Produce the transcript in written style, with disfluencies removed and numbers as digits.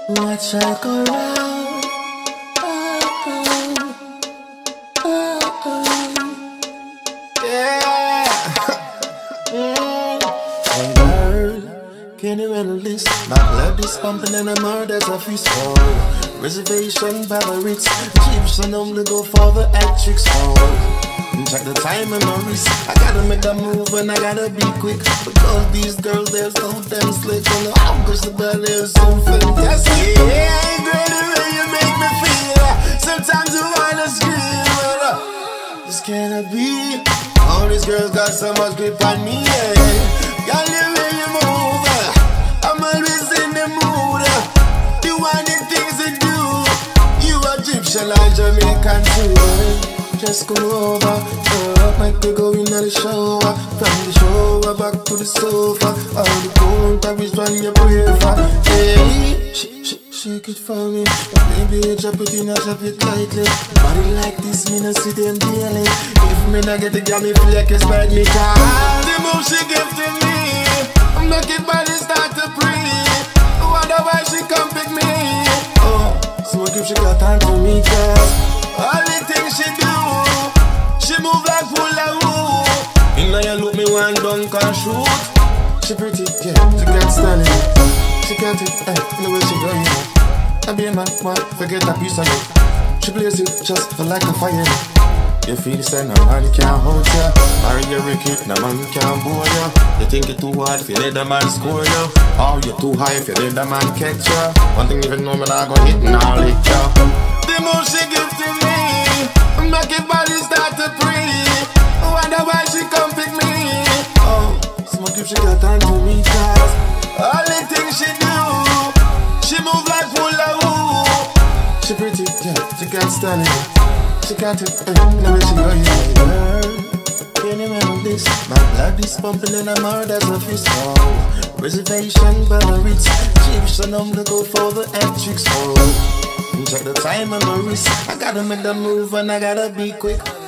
Watch I go round. Yeah. Hey girl, can you handle this? My blood is pumping and I'm hard as a fist fall. Reservation by the Ritz. Chips and only go for the actrix hall. Check the time and the wrist. I gotta make a move and I gotta be quick, because these girls, they're so damn slick. And the hours about they're so fantastic. Yeah, girl, the way you make me feel. Sometimes you wanna scream. This cannot be. All these girls got so much grip on me, yeah. Girl, the way you move, I'm always in the mood. You want the things to do. You Egyptian and Jamaican too. Just come over, make me go in the shower. From the shower back to the sofa. All the cold is one you pray for. Hey, shake it for me. Maybe drop it in, I drop it lightly. Body like this, me no see them daily. If me not get the girl, me feel like it's bad me car. The move she give to me, make it body start to breathe. Wonder why she come pick me. Oh, smoke if she got time for me, cause all the things she do, she move like hula hoop. Inna you look me one dunk and shoot. She pretty, yeah, she can't stand it. She can't it, the way she go, you know. I be a man, forget that piece of it. She blaze it just like a fire. You feel say no man can't hold ya. Are you wicked, no man can't bore ya. You think it too hard if you let the man score ya. Or you too high if you let the man catch ya. One thing even know me not gonna hit and I'll lick ya. The move she give to me, make your body start to breathe. Wonder why she come pick me. Oh, smoke if she got time to me, cause all the things she do, she move like hula hoop. She pretty, yeah, she can't stand it. She can't take it, no way she go, yeah. Girl, can you handle this? My blood is pumping and I'm hard as a fist fall. Reservation by the Ritz. Chips and I'm to go for the actrix hall. Check the time and the wrist. I gotta make the move and I gotta be quick.